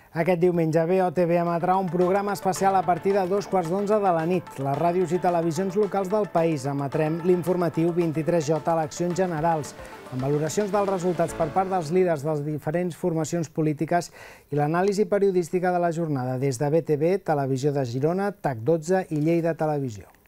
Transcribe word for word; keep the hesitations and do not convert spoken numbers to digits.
Aquest diumenge B O T V emetrà un programa especial a partir de dos quarts d'onze de la nit. Les ràdios i televisions locals del país emetrem l'informatiu vint-i-tres J Eleccions Generals, amb valoracions dels resultats per part dels líders de les diferents formacions polítiques i l'anàlisi periodística de la jornada des de B T V, Televisió de Girona, TAC dotze i Lleida Televisió.